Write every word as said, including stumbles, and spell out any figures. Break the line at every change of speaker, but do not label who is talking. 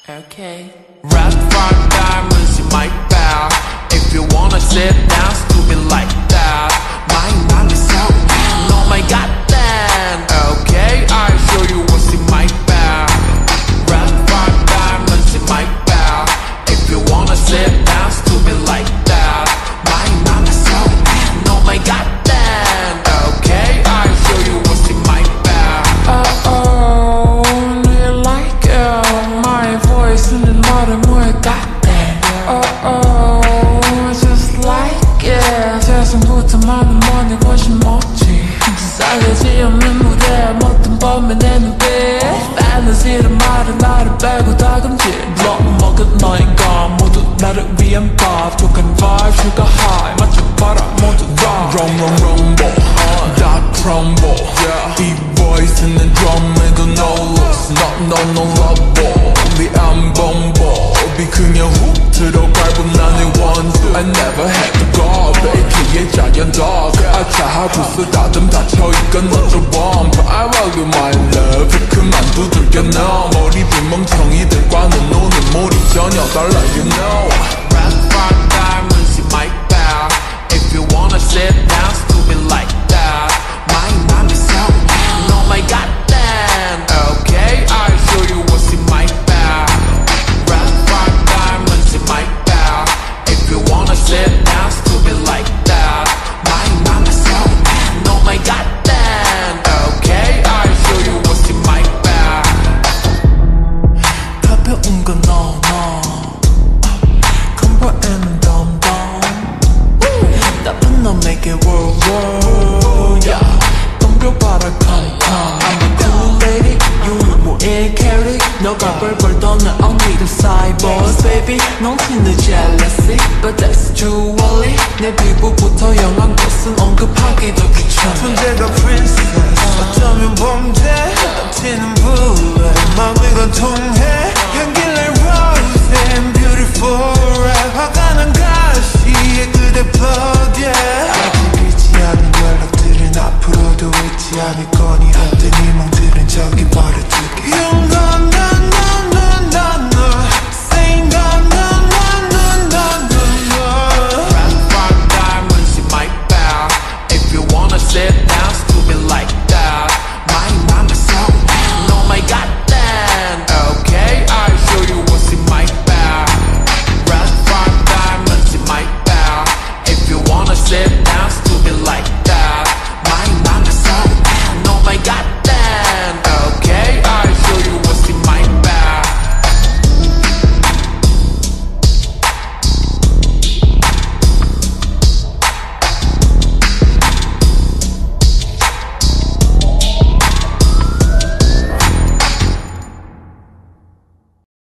Okay. Red flag diamonds in my bag. If you wanna sit down, stupid like that. My mind is out, oh my goddamn. Okay, I'll show you what's in my bag. Red flag diamonds in my bag. If you wanna sit down, stupid like that. My mind is out, oh my goddamn. Okay, I'll show you what's in my bag. Uh oh, do you like it? My voice in the modern way, goddamn. Uh oh, just like it. 세상부터 많은 money 훨씬 멋지. 싸가지 없는 무대 못한 범의 내 눈빛. Fantasy란 말은 나를 빼고 다 금지. 너무 먹은 너희가 모두 나를 위한 밥. 촉한 vibe, sugar high 맞춰봐라 모두 다 Rum rum rumble, 다 crumble. 이 voice는 drum에도 no looks. No no no rubble. 우리 안 bombo. 비 그냥 훅 들어갈 뿐 나는 원수. I never had to go 베이키의 giant dog. 아차 부스 다듬 닫혀있건 너도 bomb. I value my love. 그만 두들겨 너 머리 빈 멍청이들과는 노는 몰이 전혀 달라 you know. Red flag diamonds in my bag. If you wanna sit down stupid like that. My mind is out, oh my goddamn. Okay, I'll show you what's in my bag. Red flag diamonds in my bag. If you wanna sit down stupid like that. My mind is out, oh my goddamn. Okay, I'll show you what's in my bag. 가벼운 건 no no. 컴포에는 덤덤. 나쁜 놈에게 world world. Yeah. 덤벼봐라 come come. I'm a cool lady. 유일무이한 캐릭. 너가 벌벌 떠는 only the side boss baby. 넘치는 jealousy but that's too early. 내 피부부터 영한 곳은 언급하기도 귀찮아.
존재가 princess 어쩌면 범죄 넘치는 bullet 마음이 관통해 향기 like rose and beautiful rap 화가 난 가시에 그대 plug yeah. 아직 잊지 않은 연락들은 앞으로도 잊지 않을 거니 한때 네 멍들은 저기 버려두게